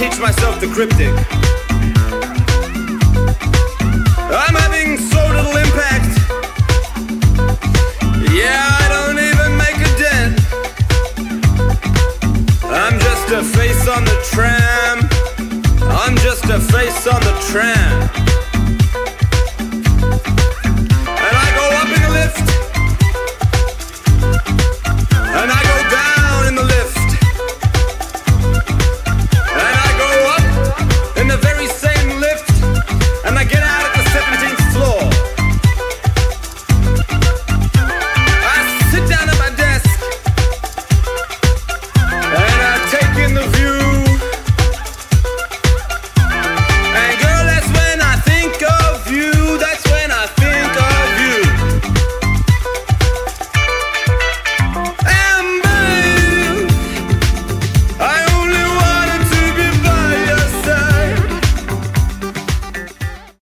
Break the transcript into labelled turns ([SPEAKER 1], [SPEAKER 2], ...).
[SPEAKER 1] teach myself the cryptic. I'm having so little impact. Yeah, I don't even make a dent. I'm just a face on the tram. I'm just a face on the tram.